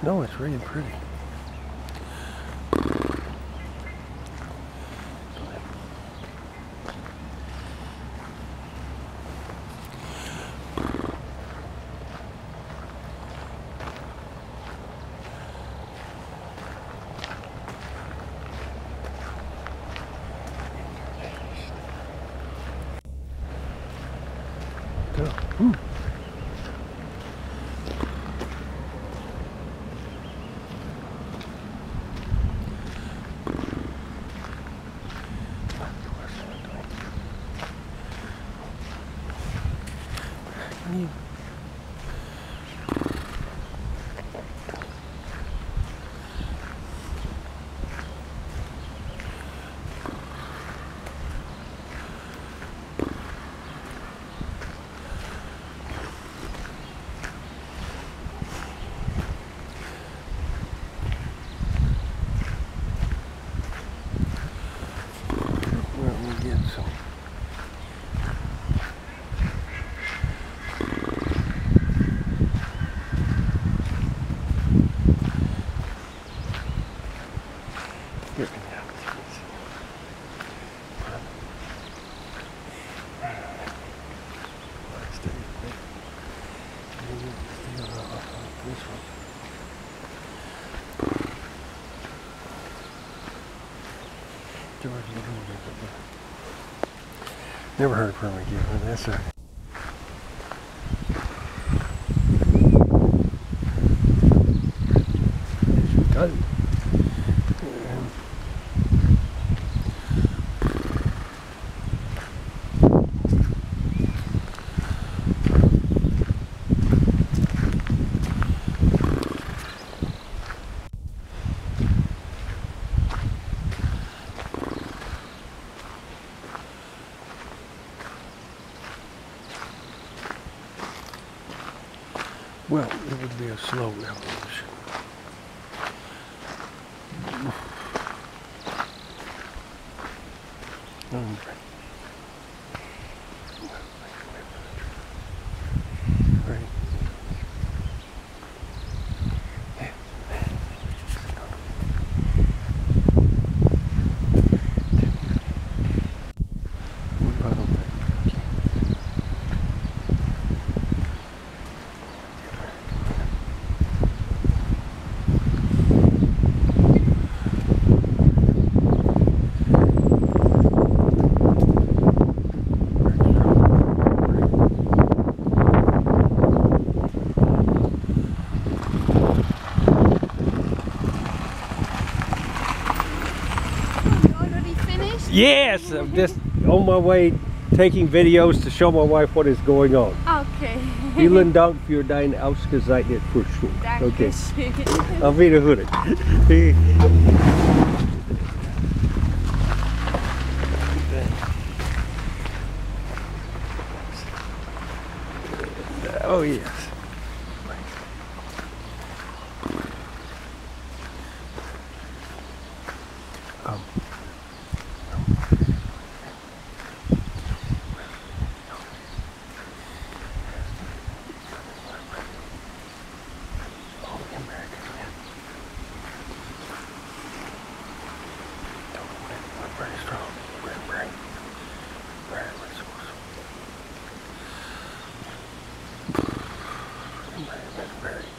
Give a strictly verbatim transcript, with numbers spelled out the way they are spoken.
No, it's really pretty. Ooh. Never heard from him again, but that's a got it. Well, it would be a slow evolution. Um, right. Yes, I'm just on my way taking videos to show my wife what is going on. Okay. Vielen Dank für deine ausgezeichnete Vorstellung. Okay. Auf Wiederhören. Oh yes. Um. Very strong, very, very, very resourceful. Very, very.